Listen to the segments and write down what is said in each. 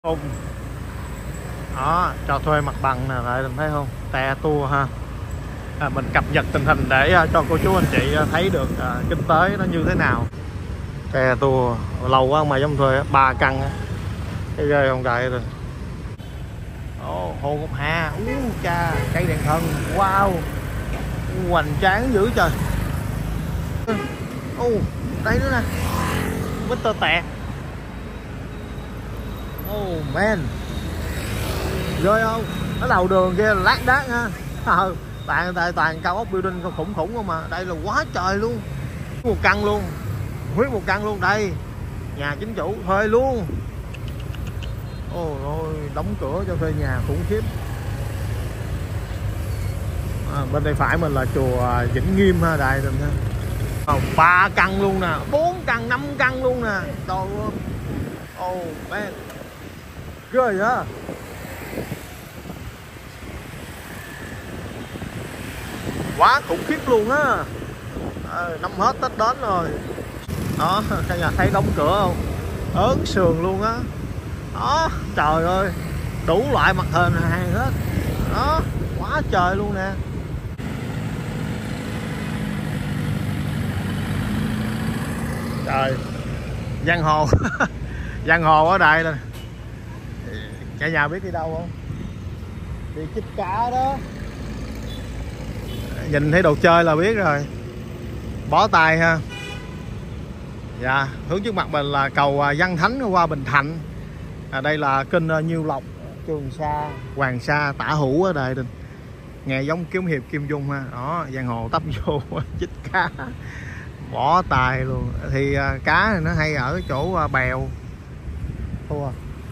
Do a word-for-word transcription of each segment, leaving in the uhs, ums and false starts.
Không. Đó, cho thuê mặt bằng nè, lại mình thấy không? Te tour ha. À, mình cập nhật tình hình để uh, cho cô chú anh chị uh, thấy được uh, kinh tế nó như thế nào. Te tour lâu quá mà giống thuê ba căn á. Cái ghê không đại rồi. Ồ, Hồ Ngọc Hà, ú cha, cây đèn thần, wow, hoành tráng dữ trời. Ô, đây nữa nè, mít tơ tẹt. Oh man, ghê không? Ở đầu đường kia là lác đác ha. Ờ, toàn toàn toàn cao ốc building khủng khủng không mà. Đây là quá trời luôn, một căn luôn, nguyên một căn luôn. Đây nhà chính chủ thuê luôn. Ôi ôi, đóng cửa cho thuê nhà khủng khiếp. À, bên tay phải mình là chùa Vĩnh Nghiêm ha, đại mình ha. Ba căn luôn nè, bốn căn, năm căn luôn nè. Trời ơi. Oh man, ghê á. Quá khủng khiếp luôn á. À, năm hết Tết đến rồi. Đó, cả nhà thấy đóng cửa không? Ớn sườn luôn á. Đó, trời ơi, đủ loại mặt hình hàng hết. Đó, quá trời luôn nè. Trời, giang hồ. Giang hồ ở đây nè. Cả nhà biết đi đâu không? Đi chích cá đó. Nhìn thấy đồ chơi là biết rồi. Bó tay ha. Dạ, hướng trước mặt mình là cầu Văn Thánh qua Bình Thạnh. À, đây là kênh Nhiêu Lộc, Trường Sa, Hoàng Sa, Tả Hữu ở đây. Nghe giống kiếm hiệp Kim Dung ha. Đó, giang hồ tấp vô chích cá. Bỏ tài luôn. Thì cá này nó hay ở chỗ bèo. Thua.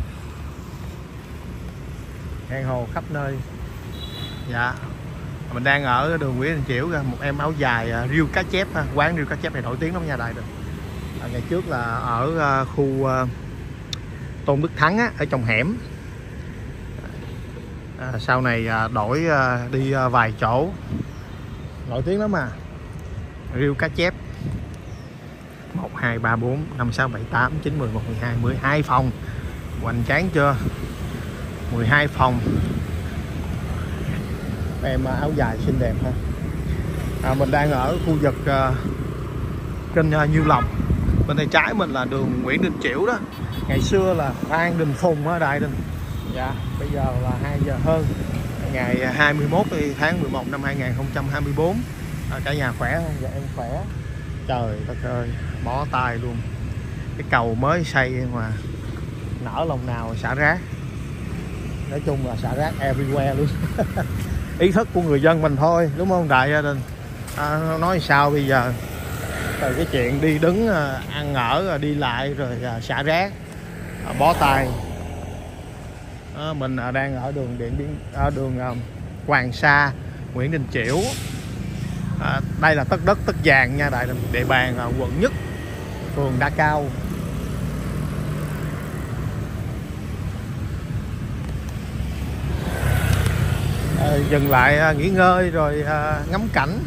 Giang hồ khắp nơi. Dạ, mình đang ở đường Nguyễn Đình Chiểu, một em áo dài riêu cá chép ha. Quán riêu cá chép này nổi tiếng lắm nha đại đình. À, ngày trước là ở khu Tôn Đức Thắng á, ở trong hẻm. À, sau này đổi đi vài chỗ nổi tiếng lắm mà. Riêu cá chép một hai ba bốn năm sáu bảy tám chín mười một mười hai, mười hai phòng. Hoành tráng chưa? mười hai phòng. Em áo dài xinh đẹp ha. À, mình đang ở khu vực uh, kênh uh, Nhiêu Lộc. Bên tay trái mình là đường Nguyễn Đình Chiểu đó. Ngày xưa là Phan Đình Phùng ở Đại Đình. Dạ, bây giờ là hai giờ hơn. Ngày hai mươi mốt tháng mười một năm hai nghìn không trăm hai mươi tư. À, cả nhà khỏe không? Dạ em khỏe. Trời đất ơi, bó tay luôn. Cái cầu mới xây mà nở lòng nào xả rác. Nói chung là xả rác everywhere luôn. Ý thức của người dân mình thôi, đúng không đại gia đình? À, nói sao bây giờ? Từ cái chuyện đi đứng, ăn ở, đi lại rồi xả rác, bó tay. À, mình đang ở đường Điện Biên, ở đường Hoàng Sa, Nguyễn Đình Chiểu. À, đây là tất đất tất vàng nha đại đình, địa bàn quận Nhất, phường Đa Cao. À, dừng lại nghỉ ngơi rồi à, ngắm cảnh.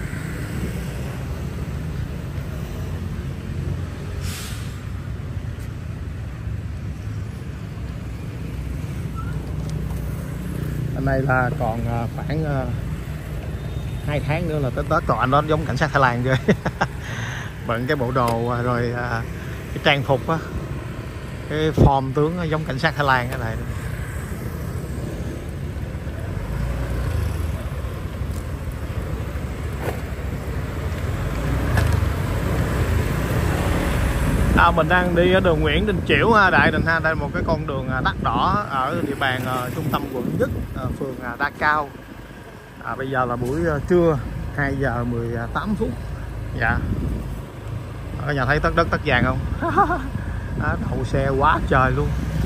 Hôm nay là còn khoảng à, hai tháng nữa là tới Tết. Còn anh đó giống cảnh sát Thái Lan ghê. Bận cái bộ đồ rồi à, cái trang phục á, cái form tướng giống cảnh sát Thái Lan cái này. À, mình đang đi ở đường Nguyễn Đình Chiểu ha, Đại Đình ha. Đây là một cái con đường đắt đỏ ở địa bàn uh, trung tâm quận Nhất, uh, phường uh, Đa Cao. À, bây giờ là buổi uh, trưa, hai giờ mười tám phút. Dạ. Các nhà thấy tất đất tất vàng không? À, đậu xe quá trời luôn.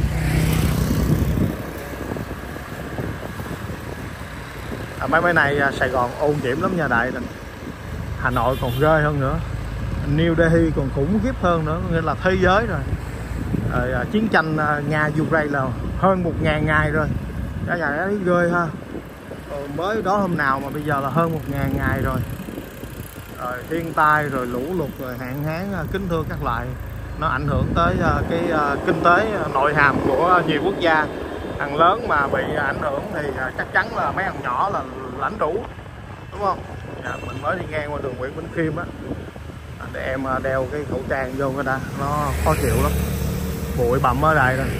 À, mấy mấy này uh, Sài Gòn ô nhiễm lắm nha Đại Đình. Hà Nội còn ghê hơn nữa. New Delhi còn khủng khiếp hơn nữa, nghĩa là thế giới rồi. Rồi chiến tranh Nga Ukraine là hơn một ngàn ngày rồi. Cả nhà thấy ghê ha. Rồi mới đó hôm nào mà bây giờ là hơn một ngàn ngày rồi. Rồi thiên tai, rồi lũ lụt, rồi hạn hán, kính thưa các loại. nó ảnh hưởng tới cái kinh tế nội hàm của nhiều quốc gia. Thằng lớn mà bị ảnh hưởng thì chắc chắn là mấy thằng nhỏ là lãnh đủ, đúng không? Dạ, mình mới đi ngang qua đường Nguyễn Bỉnh Khiêm á, để em đeo cái khẩu trang vô cái đã, nó khó chịu lắm, bụi bặm ở đây rồi.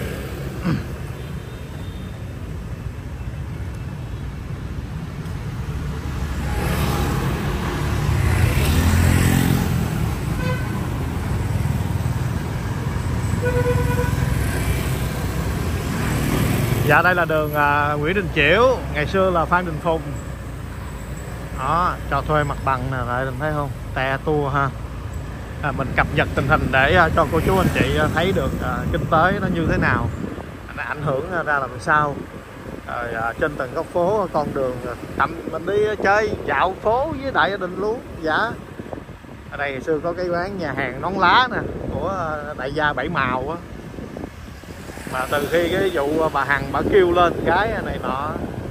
Dạ đây là đường à, Nguyễn Đình Chiểu, ngày xưa là Phan Đình Phùng. Đó, cho thuê mặt bằng nè, lại mình thấy không? Te tua ha. À, mình cập nhật tình hình để à, cho cô chú anh chị thấy được à, kinh tế nó như thế nào, nó ảnh hưởng ra làm sao. Rồi à, trên từng góc phố, con đường tầm mình đi chơi dạo phố với đại gia đình luôn. Dạ. Ở đây ngày xưa có cái quán nhà hàng nón lá nè của đại gia Bảy Màu á. Mà từ khi cái vụ bà Hằng bà kêu lên cái này nọ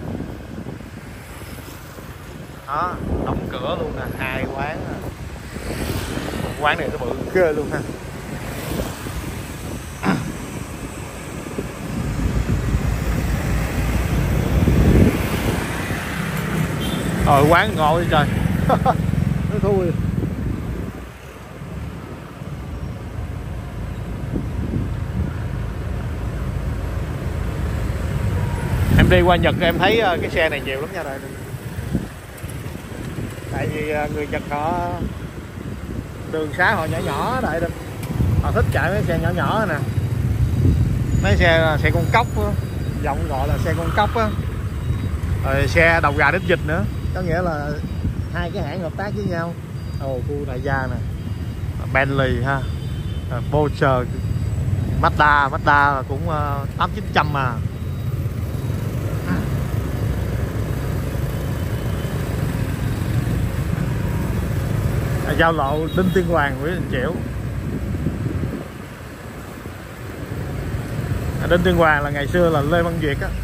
đó, đóng cửa luôn nè, hai quán. Quán này nó bự ghê luôn ha. Rồi quán ngon đi trời. Nó thui. Em đi qua Nhật em thấy cái xe này nhiều lắm nha đây. Tại vì người Nhật họ đường xá họ nhỏ nhỏ đại đó. Họ thích chạy mấy xe nhỏ nhỏ nè. Mấy xe xe con cóc á, giọng gọi là xe con cóc á. Rồi xe đầu gà đít vịt nữa, có nghĩa là hai cái hãng hợp tác với nhau. Ồ, khu đại gia nè, Bentley ha, Porsche, Mazda, Mazda cũng tám chín trăm mà. Giao lộ Đinh Tiên Hoàng, Nguyễn Đình Chiểu. Đinh Tiên Hoàng là ngày xưa là Lê Văn Duyệt á.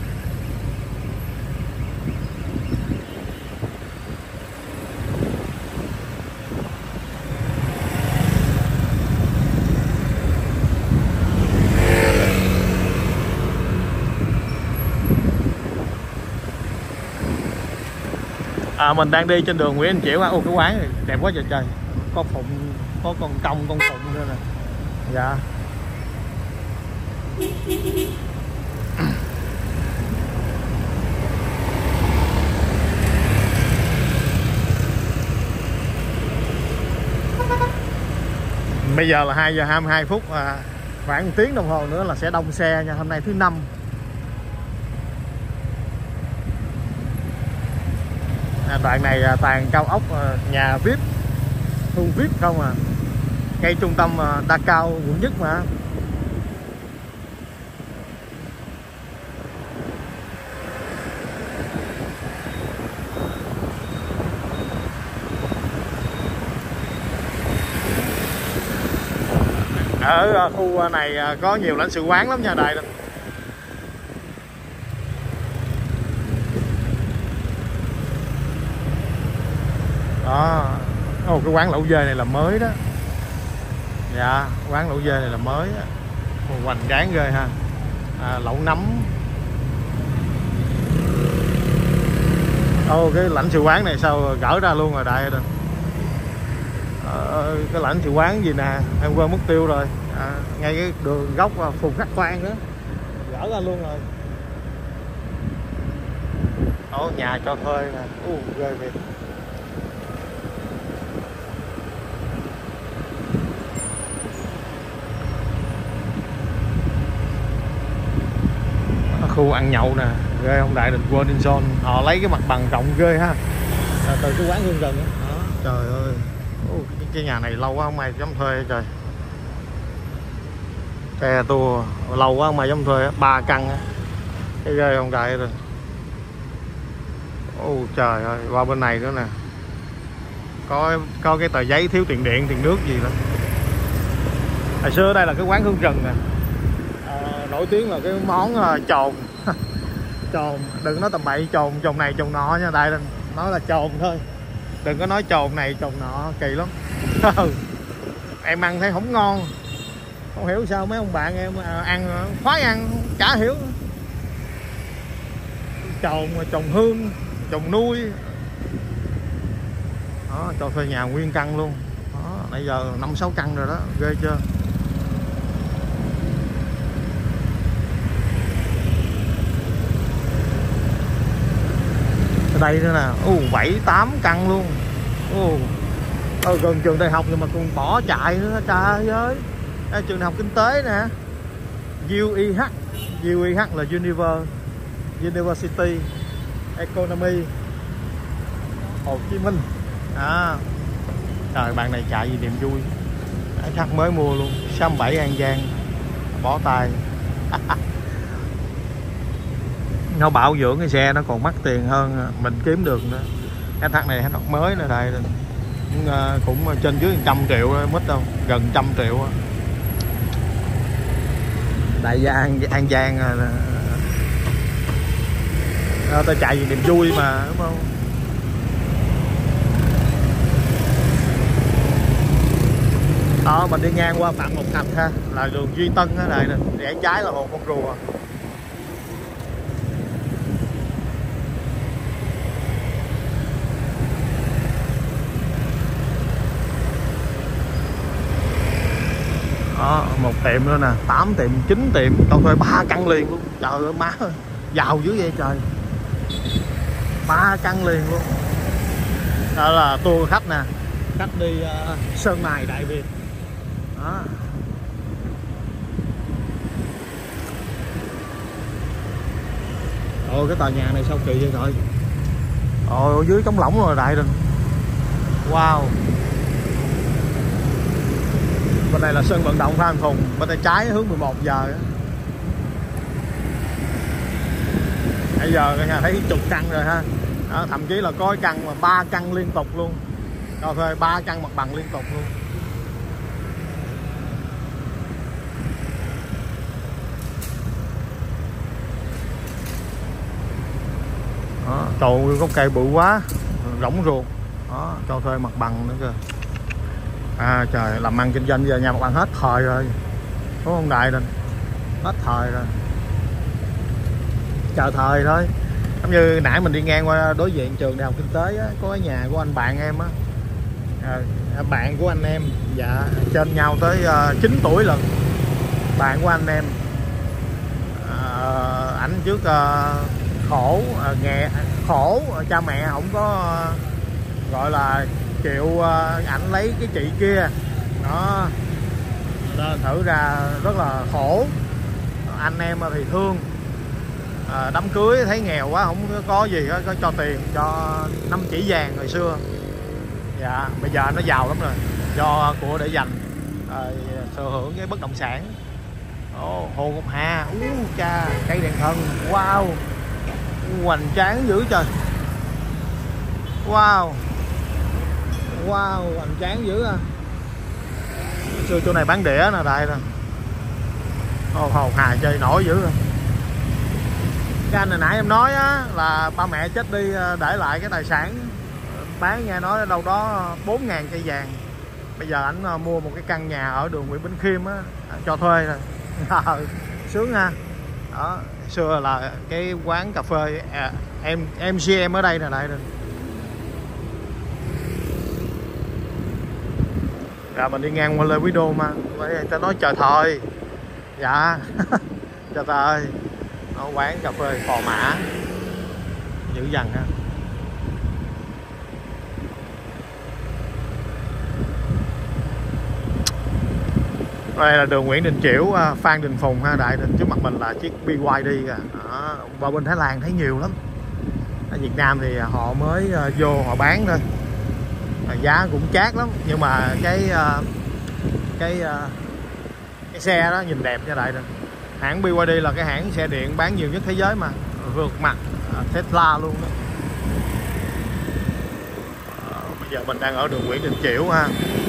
À, mình đang đi trên đường Nguyễn Đình Chiểu. Ô, cái quán này đẹp quá trời trời, có phụng, có con công con phụng nữa nè. Dạ. Bây giờ là hai giờ hai mươi hai phút, à, khoảng một tiếng đồng hồ nữa là sẽ đông xe nha. Hôm nay thứ năm. À, đoạn này à, toàn cao ốc, à, nhà vê i pê, khu vê i pê không à. Ngay trung tâm à, Đa Cao quận nhất mà. Ở khu này có nhiều lãnh sự quán lắm nha đại. Đó. Ồ, cái quán lẩu dê này là mới đó. Dạ, quán lẩu dê này là mới á. Hoành tráng ghê ha. À, lẩu nấm. Ô, cái lãnh sự quán này sao gỡ ra luôn rồi đại rồi. À, cái lãnh sự quán gì nè, em quên mất tiêu rồi. À, ngay cái đường góc Phùng Khắc Khoan đó, gỡ ra luôn rồi. Ồ, nhà cho thuê nè. Ồ, ghê vậy. Khu ăn nhậu nè, ghê không đại, đình Golden Zone. Họ lấy cái mặt bằng rộng ghê ha. À, từ cái quán Hương Rừng đó. Đó, trời ơi. Ồ, cái, cái nhà này lâu quá không ai dám thuê trời. Xe tua lâu quá không ai dám thuê, ba căn á. Cái ghê không đại rồi. Ồ trời ơi, qua bên này nữa nè. Có có cái tờ giấy thiếu tiền điện, tiền nước gì đó. Hồi xưa đây là cái quán Hương Rừng nè. À, nổi tiếng là cái món uh, trồn. Trồn, đừng nói tầm bậy, trồn trồn này trồn nọ nha đại, nói là trồn thôi. Đừng có nói trồn này trồn nọ, kỳ lắm. Em ăn thấy không ngon. Không hiểu sao mấy ông bạn em ăn khoái ăn chả hiểu. Trồng trồng hương, trồng nuôi đó, cho thuê nhà nguyên căn luôn đó. Bây giờ năm sáu căn rồi đó, ghê chưa. Ở đây nữa nè, uh, bảy tám căn luôn. uh. Ở gần trường đại học nhưng mà còn bỏ chạy nữa, trời ơi. Đây, trường đại học kinh tế nè, u i hát, u i hát là Univer, University Economy Hồ Chí Minh à. Trời, bạn này chạy gì niềm vui. Cái khác mới mua luôn, sáu bảy An Giang, bỏ tay. Nó bảo dưỡng cái xe nó còn mắc tiền hơn mình kiếm được nữa. Cái thằng này nó mới nữa đây, cũng trên dưới trăm triệu đó, mít đâu, gần trăm triệu đó. Đại gia An, An Giang à, à, ta chạy vì niềm vui mà, đúng không? Đó, mình đi ngang qua Phạm Ngọc Thạch ha, là đường Duy Tân á, này nè, rẽ trái là Hồ Con Rùa. Đó, một tiệm nữa nè, tám tiệm, chín tiệm, tao thuê ba căn liền luôn. Trời ơi má ơi, giàu dữ vậy trời. Ba căn liền luôn. Đó là tour khách nè, khách đi uh, Sơn Mài Đại Việt. Đó. Ôi cái tòa nhà này sao kỳ vậy trời. Ôi dưới trống lỏng rồi đại đình. Wow. Bên này là sân vận động Phan Phùng, bên tay trái hướng mười một giờ á. Bây giờ cả nhà thấy chục căn rồi ha. Đó, thậm chí là có căn mà ba căn liên tục luôn. Cho thuê ba căn mặt bằng liên tục luôn. Đó, trời có cây bự quá, rỗng ruột. Đó, cho thuê mặt bằng nữa kìa. À trời, làm ăn kinh doanh giờ nhà mặt bằng hết thời rồi, đúng không Đại Đình? Hết thời rồi, chờ thời thôi. Giống như nãy mình đi ngang qua đối diện trường đại học kinh tế á, có cái nhà của anh bạn em á, à, bạn của anh em, dạ trên nhau tới uh, chín tuổi lần. Bạn của anh em, à, ảnh trước uh, khổ, uh, nghè khổ, cha mẹ không có uh, gọi là chịu, uh, ảnh lấy cái chị kia đó, đó thử ra rất là khổ. Anh em thì thương, à, đám cưới thấy nghèo quá không có gì có, có cho tiền cho năm chỉ vàng hồi xưa. Dạ bây giờ nó giàu lắm rồi, do của để dành, à, thừa hưởng cái bất động sản. Ồ, Hồ Ngọc Hà, ú cha, cây đèn thần, wow, hoành tráng dữ trời. Wow, wow, hoành tráng dữ à. Xưa chỗ này bán đĩa nè Đại nè. Hồ Ngọc Hà chơi nổi dữ rồi. Cái anh hồi nãy em nói á, là ba mẹ chết đi để lại cái tài sản, bán nghe nói đâu đó bốn ngàn cây vàng. Bây giờ ảnh mua một cái căn nhà ở đường Nguyễn Bỉnh Khiêm á, cho thuê rồi. Sướng ha. Đó, xưa là cái quán cà phê à, em em xê em ở đây nè Đại. Rồi mình đi ngang qua Lê Quý Đôn mà, người ta nói chờ thời. Dạ. Chờ thời. Ở quán cà phê Phò Mã dữ dằn ha. Đây là đường Nguyễn Đình Chiểu, Phan Đình Phùng ha Đại Đình. Trước mặt mình là chiếc bê i đê kìa. Đó, qua bên Thái Lan thấy nhiều lắm. Ở Việt Nam thì họ mới vô họ bán thôi, giá cũng chát lắm, nhưng mà cái cái cái xe đó nhìn đẹp nha Đại Đình. Hãng bê i đê là cái hãng xe điện bán nhiều nhất thế giới mà, vượt mặt Tesla luôn đó. À, bây giờ mình đang ở đường Nguyễn Đình Chiểu ha.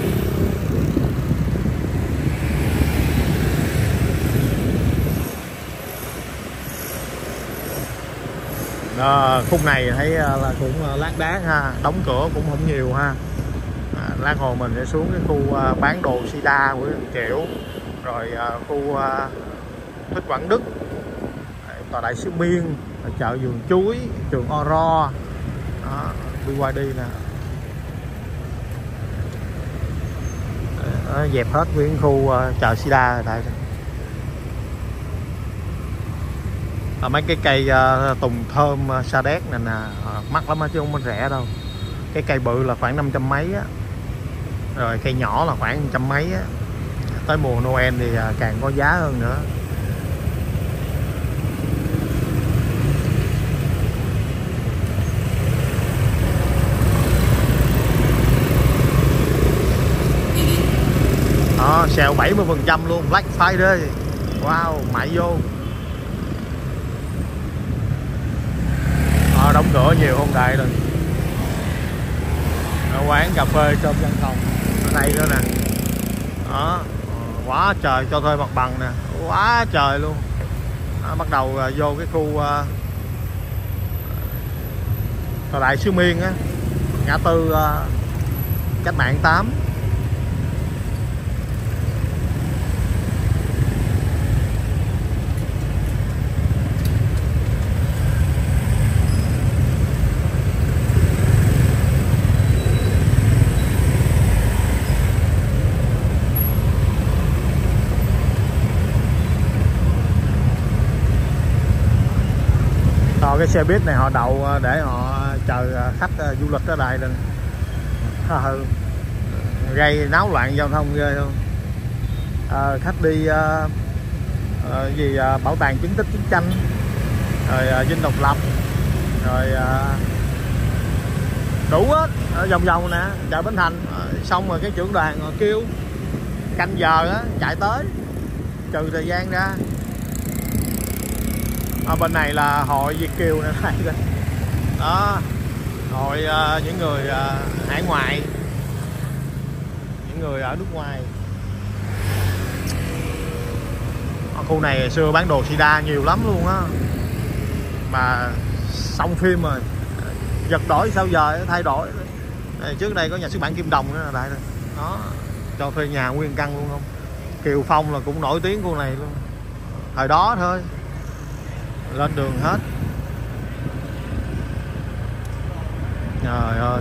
À, khúc này thấy là cũng lác đác ha, đóng cửa cũng không nhiều ha. À, lát hồi mình sẽ xuống cái khu bán đồ Sida của Đình Chiểu. rồi à, khu à, Thích Quảng Đức, tòa đại sứ Miên, chợ vườn chuối, trường Oro, bê i đê nè. Đó, dẹp hết nguyên khu uh, chợ Sida rồi tại à, mấy cái cây uh, tùng thơm uh, sa đéc này nè, uh, mắc lắm chứ không có rẻ đâu. Cái cây bự là khoảng năm trăm mấy á, rồi cây nhỏ là khoảng trăm mấy á. Tới mùa Noel thì uh, càng có giá hơn nữa. Đó, sale bảy mươi phần trăm luôn, Black Friday. Wow, mại vô. Đó, đóng cửa nhiều hôm đại rồi. Đó, quán cà phê trong văn phòng ở đây nữa nè. Đó, quá trời cho thuê mặt bằng nè, quá trời luôn. Đó, bắt đầu uh, vô cái khu uh, tòa đại sứ Miên á, ngã tư uh, Cách Mạng tám. Cái xe buýt này họ đậu để họ chờ khách du lịch ở đây nên gây náo loạn giao thông ghê không. À, khách đi à, à, gì à, bảo tàng chứng tích chiến tranh, rồi à, Dinh Độc Lập, rồi à, đủ hết ở vòng vòng nè, chợ Bến Thành. À, xong rồi cái trưởng đoàn họ kêu canh giờ á chạy tới, trừ thời gian ra. Ở bên này là hội Việt kiều này đây đó, hội uh, những người uh, hải ngoại, những người ở nước ngoài. Ở khu này xưa bán đồ Sida nhiều lắm luôn á, mà xong phim rồi giật đổi sao giờ thay đổi. Trước đây có nhà xuất bản Kim Đồng nữa là đại rồi đó, cho thuê nhà nguyên căn luôn không. Kiều Phong là cũng nổi tiếng khu này luôn thời đó thôi, lên đường hết. Trời ơi,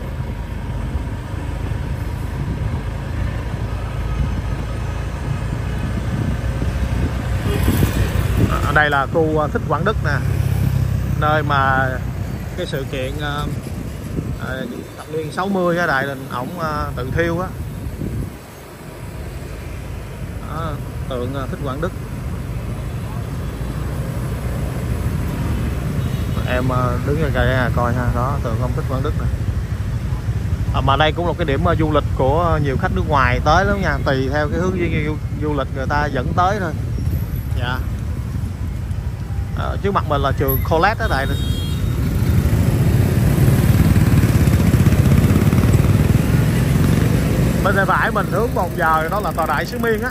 ở đây là khu Thích Quảng Đức nè, nơi mà cái sự kiện uh, uh, thập niên sáu mươi á, Đại Đình ổng uh, tự thiêu á. Đó, tượng uh, Thích Quảng Đức. Em đứng ở cây này coi ha, đó tượng ông Thích Quảng Đức này. À, mà đây cũng là cái điểm du lịch của nhiều khách nước ngoài tới lắm nha, tùy theo cái hướng du, du lịch người ta dẫn tới thôi. Dạ. À, trước mặt mình là trường College đó Đại. Bên tay phải mình hướng một giờ đó là tòa đại sứ Miên á.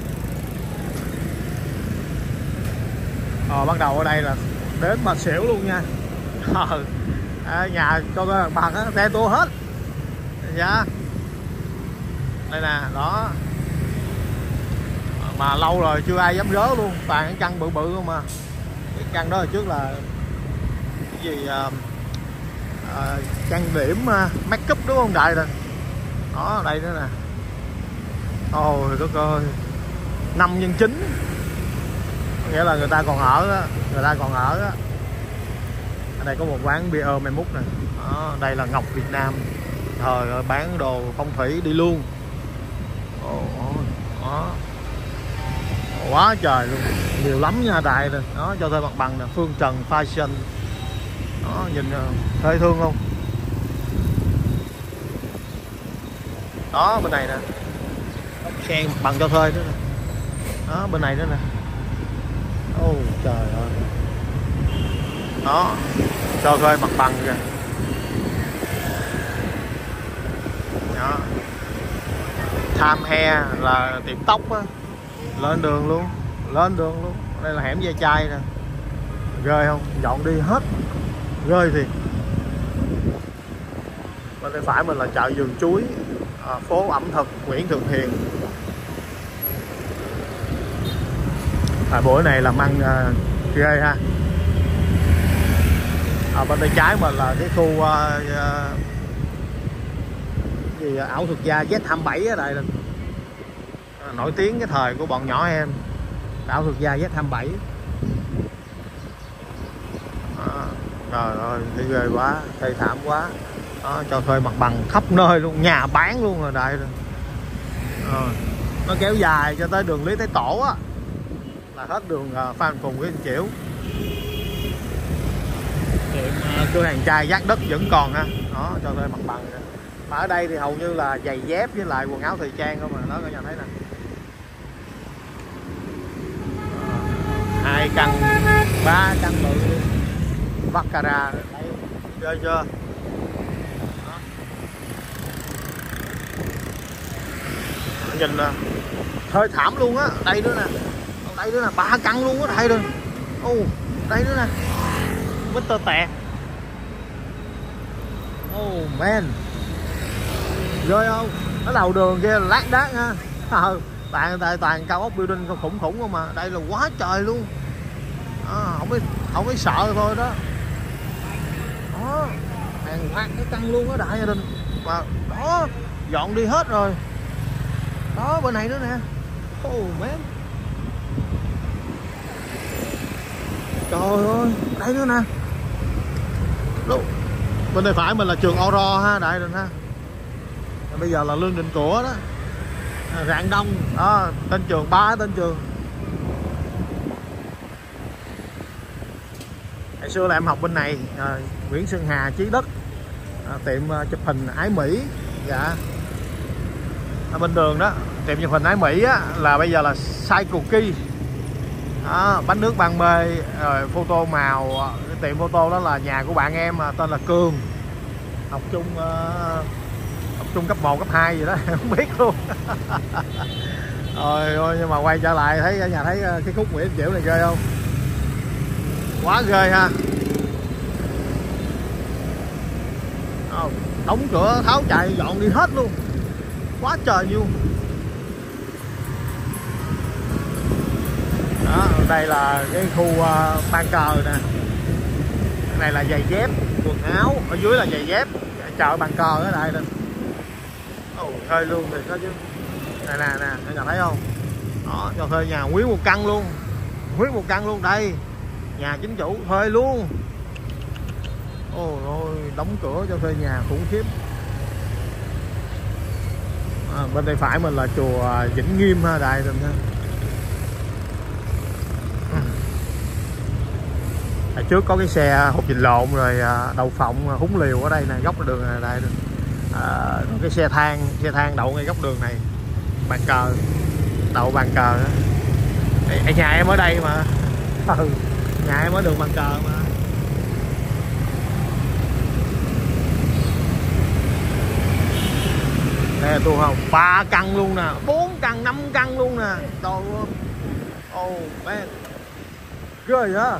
Ờ, bắt đầu ở đây là đến mà xỉu luôn nha. Ờ, à, nhà cho tôi bằng á, xe tua hết. Dạ. Đây nè, đó. Mà lâu rồi chưa ai dám rớ luôn, toàn cái căn bự bự không mà. Cái căn đó hồi trước là cái gì à, à, trang điểm uh, make up đúng không Đại rồi. Đó, đây nữa nè. Ôi đất ơi, năm nhân chín, nghĩa là người ta còn ở đó, người ta còn ở đó. Ở đây có một quán bia ôm em mút nè. Đó, đây là Ngọc Việt Nam. Trời ơi, bán đồ phong thủy đi luôn. Ồ, đó. Quá trời luôn, nhiều lắm nha Đại rồi. Đó, cho thuê mặt bằng nè, Phương Trần Fashion. Đó, nhìn thấy thương không? Đó, bên này nè, xe mặt bằng cho thuê nữa nè. Đó, bên này nữa nè. Ô oh, trời ơi. Đó, cho thuê mặt bằng kìa. Đó. Time Hair là tiệm tóc á. Lên đường luôn, lên đường luôn. Đây là hẻm ve chai nè. Ghê không? Dọn đi hết. Ghê thì. Bên tay phải mình là chợ vườn chuối, à, phố ẩm thực Nguyễn Thượng Hiền. À, buổi này làm ăn uh, ghê ha. Ở bên tay trái mình là cái khu uh, uh, gì uh, ảo thuật gia Z hai bảy ở đây là uh, nổi tiếng cái thời của bọn nhỏ em. Ảo thuật gia Z hai bảy. À, trời ơi, thấy ghê quá, thấy thảm quá. Đó, cho thuê mặt bằng khắp nơi luôn, nhà bán luôn rồi đây rồi. À, nó kéo dài cho tới đường Lý Thái Tổ á, là hết đường uh, Phan Phùng với Chiểu. Tiệm uh, cửa hàng trai Giác Đất vẫn còn ha. Đó, cho thuê mặt bằng. Mà ở đây thì hầu như là giày dép với lại quần áo thời trang không mà. Đó, các nhà thấy nè. Hai căn, ba căn bự luôn. Baccarat đây, chơi chưa? Đó. Nhìn nè, hơi thảm luôn á. Đây nữa nè, đây nữa nè, ba căn luôn á đây rồi. Ô, đây nữa nè, mít tơ tẹt. Oh man, ghê không? Ở đầu đường kia là lát đác nha. Ờ, toàn toàn toàn cao ốc building khủng khủng không mà. Đây là quá trời luôn. À, không biết không biết sợ thôi đó. Đó, hàng loạt cái căn luôn á đại gia đình. Mà đó, dọn đi hết rồi. Đó, bên này nữa nè. Oh man, trời ơi, đây nữa nè. Đúng. Bên tay phải mình là trường Oro ha, đại đình ha. Bây giờ là Lương Định Của đó. Rạng Đông, đó, tên trường, ba tên trường. Hồi xưa là em học bên này, à, Nguyễn Xuân Hà, Chí Đất, à, tiệm à, chụp hình Ái Mỹ. Dạ. Ở bên đường đó, tiệm chụp hình Ái Mỹ á, là bây giờ là Cycle Key. Đó, bánh nước ban mê, rồi photo màu. Cái tiệm photo đó là nhà của bạn em tên là Cường, học chung uh, học chung cấp một, cấp hai gì đó không biết luôn. Rồi ôi, nhưng mà quay trở lại thấy ở nhà thấy cái khúc Nguyễn Chiểu này ghê không? Quá ghê ha. Oh, đóng cửa tháo chạy dọn đi hết luôn, quá trời luôn. Đó, đây là cái khu uh, ban cờ nè. Cái này là giày dép, quần áo, ở dưới là giày dép, chợ bàn cờ ở đây lên. Ồ, thuê luôn thì có chứ. Này nè nè, các nhà thấy không? Đó, cho thuê nhà nguyên một căn luôn, nguyên một căn luôn đây. Nhà chính chủ thuê luôn. Ôi ôi, đóng cửa cho thuê nhà khủng khiếp. À, bên tay phải mình là chùa Vĩnh Nghiêm ha, đại đình ha. Ở trước có cái xe hột vịt lộn rồi đậu phộng húng liều ở đây nè, góc đường này đây. À, cái xe than, xe than đậu ngay góc đường này. Bàn cờ, đậu bàn cờ. Ê, nhà em ở đây mà. Ừ, nhà em ở đường bàn cờ mà. Nè tôi không, ba căn luôn nè, bốn căn, năm căn luôn nè. Trời ơi. Oh man, ghê vậy.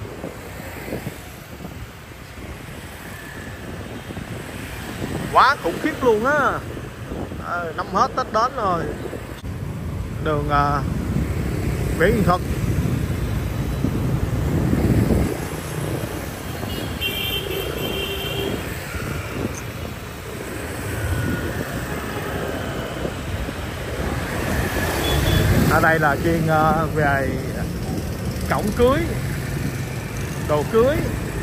Quá khủng khiếp luôn á. À, năm hết Tết đến rồi. Đường uh, Nguyễn Văn Thuật. Ở đây là chuyên uh, về cổng cưới, đồ cưới.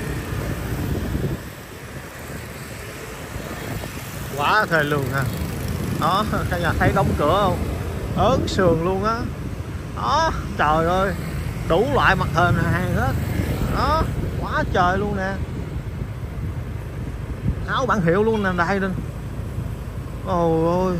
Quá thời lượng ha. Đó, các nhà thấy đóng cửa không? Ớn sườn luôn á. Đó, trời ơi, đủ loại mặt hình hàng hết. Đó, quá trời luôn nè. Áo bản hiệu luôn nè đây lên. Ôi ôi.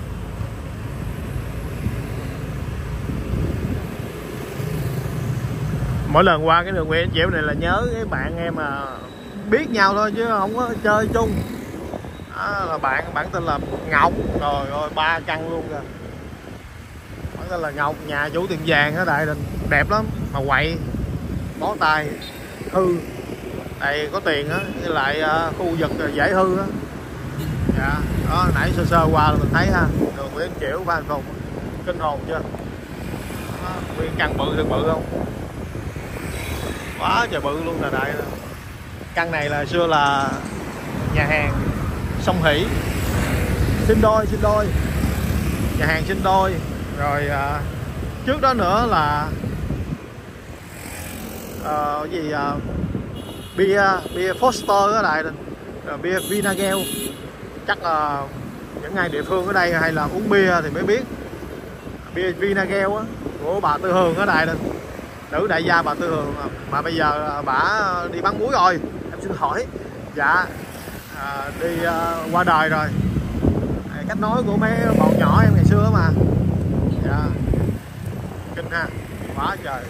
Mỗi lần qua cái đường Nguyễn Chiểu này là nhớ cái bạn em mà biết nhau thôi chứ không có chơi chung. Đó, là bạn bạn tên là Ngọc. Trời ơi, ba căn luôn kìa. Bạn tên là Ngọc, nhà chủ tiệm vàng ở đại đình, đẹp lắm mà quậy bó tay hư. Đây có tiền á, với lại uh, khu vực dễ hư á. Dạ, đó nãy sơ sơ qua là mình thấy ha, đường Nguyễn Chiểu Phan Phùng kinh hồn chưa. nguyên căn bự được bự không, quá trời bự luôn là đại. Căn này là xưa là nhà hàng Song Hỷ, sinh đôi sinh đôi nhà hàng sinh đôi rồi. À, trước đó nữa là à, gì à, bia bia Foster ở đây, rồi bia Vinagel. Chắc là những ai địa phương ở đây hay là uống bia thì mới biết bia Vinagel á của bà Tư Hường ở đây nè, nữ đại gia bà Tư Hường, mà bây giờ bà đi bán muối rồi, em xin hỏi. Dạ, à, đi à, qua đời rồi. À, cách nói của mấy bọn nhỏ em ngày xưa mà. Dạ, kinh ha, quá trời.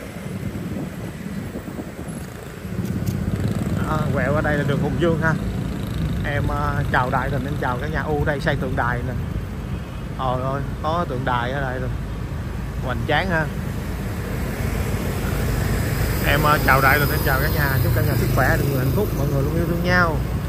À, quẹo ở đây là đường Hùng Dương ha. Em uh, chào đại rồi, em chào cả nhà. U đây xây tượng đài nè. Trời ơi, có tượng đài ở đây rồi, hoành tráng ha. Em uh, chào đại rồi, em chào cả nhà. Chúc cả nhà sức khỏe, được người hạnh phúc, mọi người luôn yêu thương nhau.